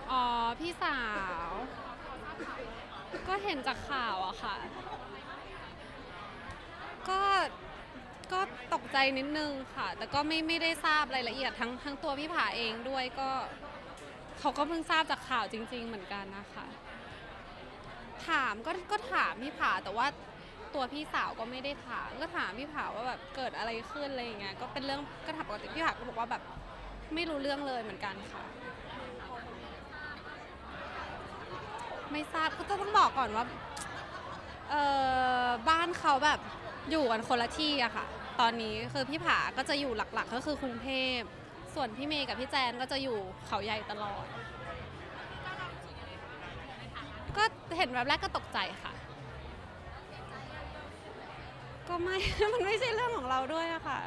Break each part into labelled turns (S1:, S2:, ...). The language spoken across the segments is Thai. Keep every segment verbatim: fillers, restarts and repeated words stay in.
S1: อ๋อพี่สาว ก็เห็นจากข่าวอะค่ะ ก็ก็ตกใจนิดนึงค่ะ แต่ก็ไม่ไม่ได้ทราบรายละเอียดทั้งทั้งตัวพี่ผาเองด้วยก็เขาก็เพิ่งทราบจากข่าวจริงๆเหมือนกันนะคะถามก็ก็ถามพี่ผาแต่ว่าตัวพี่สาวก็ไม่ได้ถามก็ถามพี่ผาว่าแบบเกิดอะไรขึ้นอะไรอย่างเงี้ยก็เป็นเรื่องก็ถามปกติพี่ผาก็บอกว่าแบบไม่รู้เรื่องเลยเหมือนกันค่ะไม่ทราบก็ต้องบอกก่อนว่าเออบ้านเขาแบบอยู่กันคนละที่อะค่ะตอนนี้คือพี่ผาก็จะอยู่หลักๆก็คือกรุงเทพส่วนพี่เมย์กับพี่แจนก็จะอยู่เขาใหญ่ตลอดก็เห็นแบบแรกก็ตกใจค่ะก็ไม่ มันไม่ใช่เรื่องของเราด้วยอะค่ะ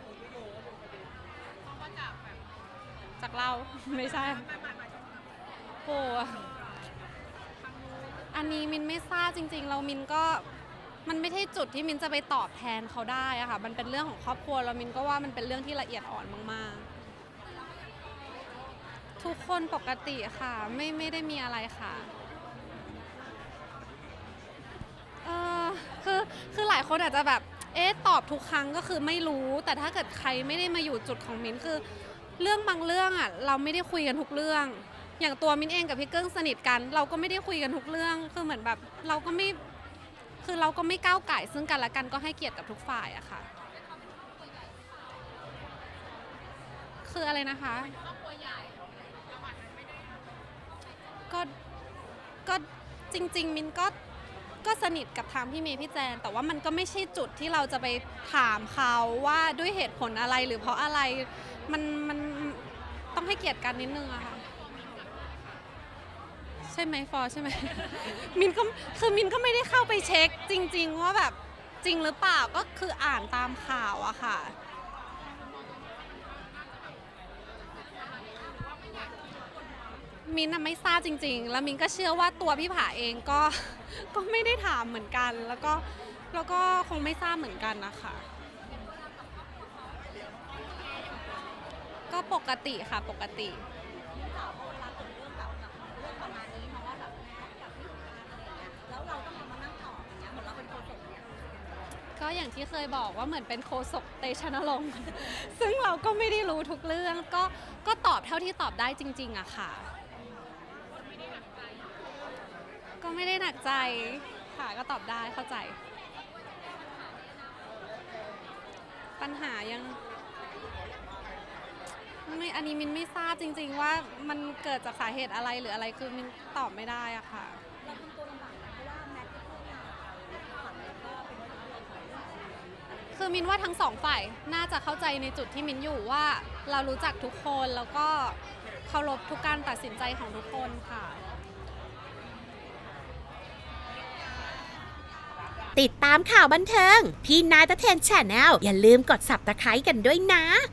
S1: จากเราไม่ใช่โหอันนี้มินไม่ทราบจริงๆเรามินก็มันไม่ใช่จุดที่มินจะไปตอบแทนเขาได้อะค่ะมันเป็นเรื่องของครอบครัวเรามินก็ว่ามันเป็นเรื่องที่ละเอียดอ่อนมากๆทุกคนปกติค่ะไม่ไม่ได้มีอะไรค่ะเออคือคือหลายคนอาจจะแบบเอ๊ะตอบทุกครั้งก็คือไม่รู้แต่ถ้าเกิดใครไม่ได้มาอยู่จุดของมินคือเรื่องบางเรื่องอ่ะเราไม่ได้คุยกันทุกเรื่องอย่างตัวมินเองกับพี่เกิ้งสนิทกันเราก็ไม่ได้คุยกันทุกเรื่องคือเหมือนแบบเราก็ไม่คือเราก็ไม่ก้าวไก่ซึ่งกันและกันก็ให้เกียรติกับทุกฝ่ายอะค่ะคืออะไรนะคะก็ก็จริงๆมินก็ก็สนิทกับทางพี่เมย์พี่แจนแต่ว่ามันก็ไม่ใช่จุดที่เราจะไปถามเขาว่าด้วยเหตุผลอะไรหรือเพราะอะไรมันมันต้องให้เกียรติกันนิดนึงอะค่ะใช่ไหมฟอใช่ไหม มินก็คือมินก็ไม่ได้เข้าไปเช็คจริงๆว่าแบบจริงหรือเปล่าก็คืออ่านตามข่าวอะค่ะมินไม่ทราบจริงๆแล้วมินก็เชื่อว่าตัวพี่ผาเองก็ก็ไม่ได้ถามเหมือนกันแล้วก็แล้วก็คงไม่ทราบเหมือนกันนะคะก็ปกติค่ะปกติก็อย่างที่เคยบอกว่าเหมือนเป็นโฆษกเตชะนรงค์ ซึ่งเราก็ไม่ได้รู้ทุกเรื่องก็ก็ตอบเท่าที่ตอบได้จริงๆอะค่ะก็ไม่ได้หนักใจค่ะก็ตอบได้เข้าใจปัญหายังไม่อันนี้มินไม่ทราบจริงๆว่ามันเกิดจากสาเหตุอะไรหรืออะไรคือมินตอบไม่ได้อะค่ะคือมินว่าทั้งสองฝ่ายน่าจะเข้าใจในจุดที่มินอยู่ว่าเรารู้จักทุกคนแล้วก็เคารพทุกการตัดสินใจของทุกคนค่ะ
S2: ติดตามข่าวบันเทิงพี่นายตะเทน Channel อย่าลืมกด ซับสไครบ์ กันด้วยนะ